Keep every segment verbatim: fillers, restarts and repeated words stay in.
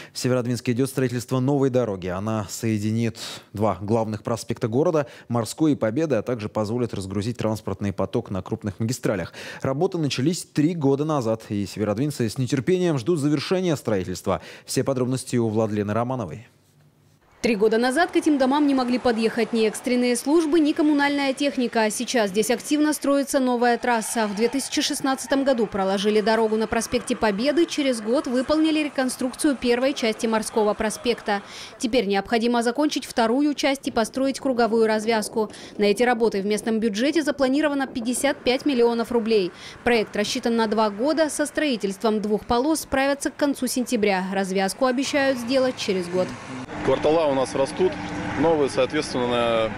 В Северодвинске идет строительство новой дороги. Она соединит два главных проспекта города – Морской и Победы, а также позволит разгрузить транспортный поток на крупных магистралях. Работы начались три года назад, и северодвинцы с нетерпением ждут завершения строительства. Все подробности у Владлены Романовой. Три года назад к этим домам не могли подъехать ни экстренные службы, ни коммунальная техника. Сейчас здесь активно строится новая трасса. В две тысячи шестнадцатом году проложили дорогу на проспекте Победы. Через год выполнили реконструкцию первой части Морского проспекта. Теперь необходимо закончить вторую часть и построить круговую развязку. На эти работы в местном бюджете запланировано пятьдесят пять миллионов рублей. Проект рассчитан на два года. Со строительством двух полос справятся к концу сентября. Развязку обещают сделать через год. Квартала у нас растут, новые, соответственно,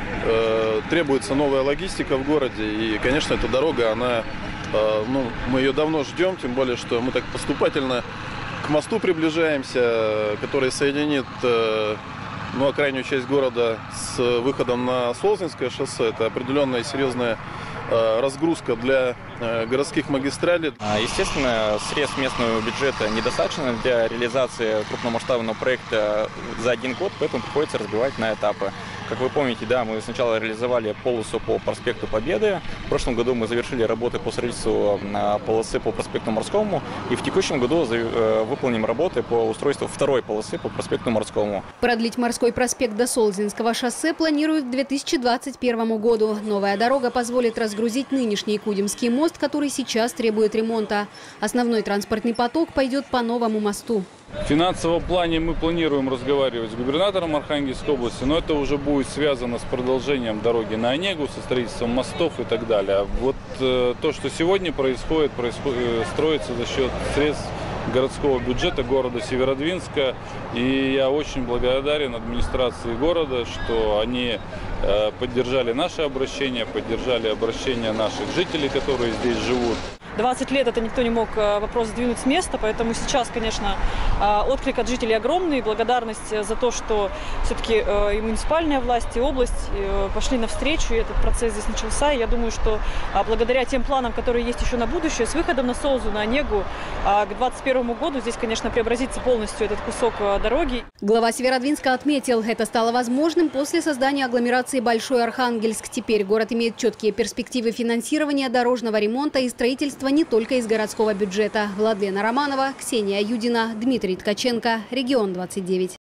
э, требуется новая логистика в городе. И, конечно, эта дорога, она, э, ну, мы ее давно ждем, тем более, что мы так поступательно к мосту приближаемся, который соединит э, ну, крайнюю часть города с выходом на Солзинское шоссе. Это определенная серьезная э, разгрузка для э, городских магистралей. Естественно, средств местного бюджета недостаточно для реализации крупномасштабного проекта за один год, поэтому приходится разбивать на этапы. Как вы помните, да, мы сначала реализовали полосу по проспекту Победы. В прошлом году мы завершили работы по строительству полосы по проспекту Морскому. И в текущем году выполним работы по устройству второй полосы по проспекту Морскому. Продлить Морской проспект до Солзинского шоссе планируют к две тысячи двадцать первому году. Новая дорога позволит разгрузить нынешний Кудимский мост, который сейчас требует ремонта. Основной транспортный поток пойдет по новому мосту. В финансовом плане мы планируем разговаривать с губернатором Архангельской области, но это уже будет связано с продолжением дороги на Онегу, со строительством мостов и так далее. А вот э, то, что сегодня происходит, происходит, э, строится за счет средств городского бюджета города Северодвинска. И я очень благодарен администрации города, что они э, поддержали наше обращение, поддержали обращение наших жителей, которые здесь живут. двадцать лет это никто не мог вопрос сдвинуть с места, поэтому сейчас, конечно, отклик от жителей огромный, благодарность за то, что все-таки и муниципальная власть, и область пошли навстречу, и этот процесс здесь начался. И я думаю, что благодаря тем планам, которые есть еще на будущее, с выходом на Солзу, на Онегу, к двадцать первому году здесь, конечно, преобразится полностью этот кусок дороги. Глава Северодвинска отметил, это стало возможным после создания агломерации Большой Архангельск. Теперь город имеет четкие перспективы финансирования дорожного ремонта и строительства не только из городского бюджета. Владлена Романова, Ксения Юдина, Дмитрий Ткаченко, Регион двадцать девять.